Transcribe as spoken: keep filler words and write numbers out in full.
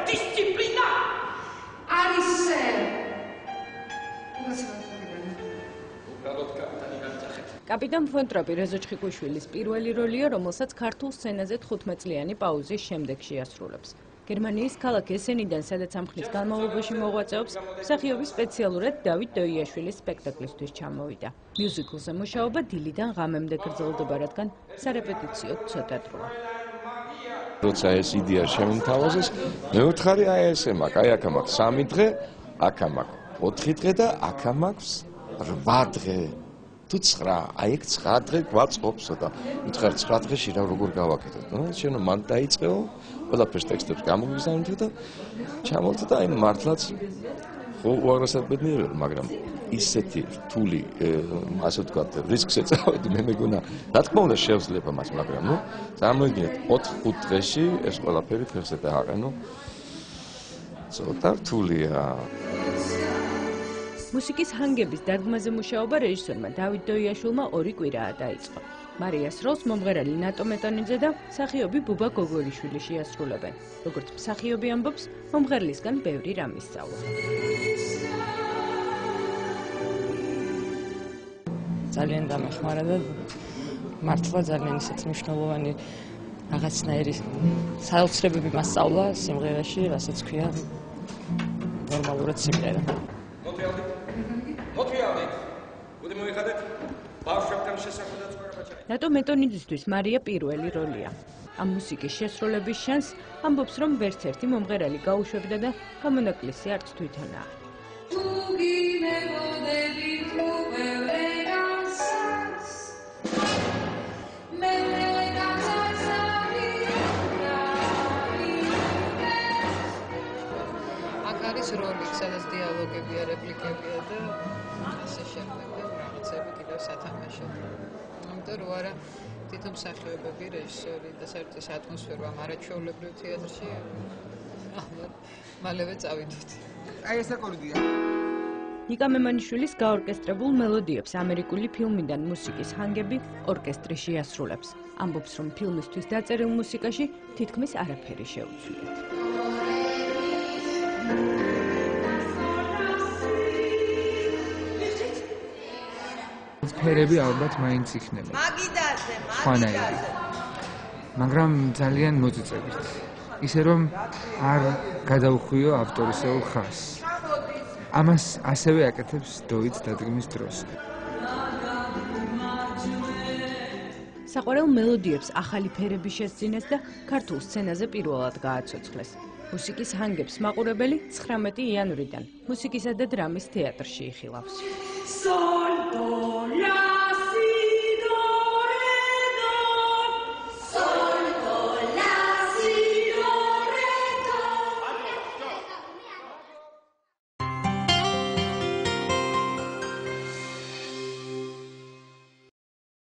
დისციპლინა არის კაპიტან ფონტროპი რეზო ჩხიკვიშვილის პირველი როლია, რომელსაც ქართულ სცენაზე თხუთმეტ წლიანი პაუზის შემდეგ შეასრულებს. გერმანიის ქალაქ ესენიდან, სადაც ამ ხნის განმავლობაში მოღვაწეობს, მსახიობი სპეციალურად დავით დოიაშვილის სპექტაკლისთვის ჩამოვიდა. მიუზიკლზე მუშაობა დილიდან ღამემდე გრძელდება, რადგან სარეპეტიციო ცოტა დროა. როცა ეს იდეა შემთავაზეს, მე ვთხარი აი ესე მაქვს, აი აქ მაქვს სამი დღე, აქ მაქვს ოთხი დღე და აქ მაქვს რვა დღე. თუ ცხრა, აი ეგ ცხრა დღე გვაწყობსო და ვითხარ ცხრა დღეში რა როგორ გავაკეთოთ. ნუ შენო მან დაიწყეო, ყველაფერს ტექსტებს გამოგიზავნეთ და ჩამოვთ და აი მართლაც ხო უაღრესად ბედნიერია, მაგრამ ისეთი რთული, ასე ვთქვათ, რისკს ეწავედი, მე მეგონა, რა თქმა უნდა შევძლება მას, მაგრამ ნუ წარმოგიდგენთ ოთხ ხუთ დღეში ეს ყველაფერი ფეხზე დააყენო. ცოტა რთულია. მუსიკის ჰანგების დადგმაზე მუშაობა რეჟისორმა დავით დოიაშვილმა ორი კვირაა დაიწყო. მარიას როლს მომღერალი ნატო მეტონიძე და მსახიობი ბუბა გოგოლიშვილი შეასრულებენ. როგორც მსახიობი ამბობს, მომღერლისგან ბევრი რამ ისწავლა. ძალიან დამეხმარა და მართლა ძალიან ისეთ მნიშვნელოვანი რაღაცნაირი საოცრებები მასწავლა სიმღერაში, რასაც ქვია ნორმალურად სიმღერა. ნატო მეტონიძისთვის მარია პირველი როლია. ამ მუსიკის შესრულების შანსს ამბობს, რომ ვერც ერთი მომღერალი გაუშვებდა და გამონაკლისი არც თვითონაა. აქ არის როლი, სადაც დიალოგებია, რეპლიკებია და ასე შემდეგ და რაღაცები კიდევ სათამაშო. ამიტომ რო არა თვითონ მსახიობები, რეჟისორი და საერთოდ ატმოსფერო ამ არაჩვეულებრივ თეატრში მალევე წავიდეთ. აი ეს აკორდია. ნიკა მემანიშვილის გაორკესტრებულ მელოდიებს ამერიკული ფილმიდან მუსიკის ჰანგები ორკესტრი შეასრულებს. ამბობს, რომ ფილმისთვის დაწერილ მუსიკაში თითქმის არაფერი შეუცვლიათ. ფერები ალბათ მაინც იქნება. მაგიდაზე, სხვანაირი. მაგრამ ძალიან მოწიწებით. ისე რომ არ გადაუხვიო ავტორისეულ ხაზს. ამას ასევე აკეთებს დოიც დადგმის დროს. საყვარელ მელოდიებს ახალი ფერები შესძინეს და ქართულ სცენაზე პირველად გააცოცხლეს. მუსიკის ჰანგებს მაყურებელი ცხრამეტი იანვრიდან მუსიკისა და დრამის თეატრში იხილავს. Sol, do, la.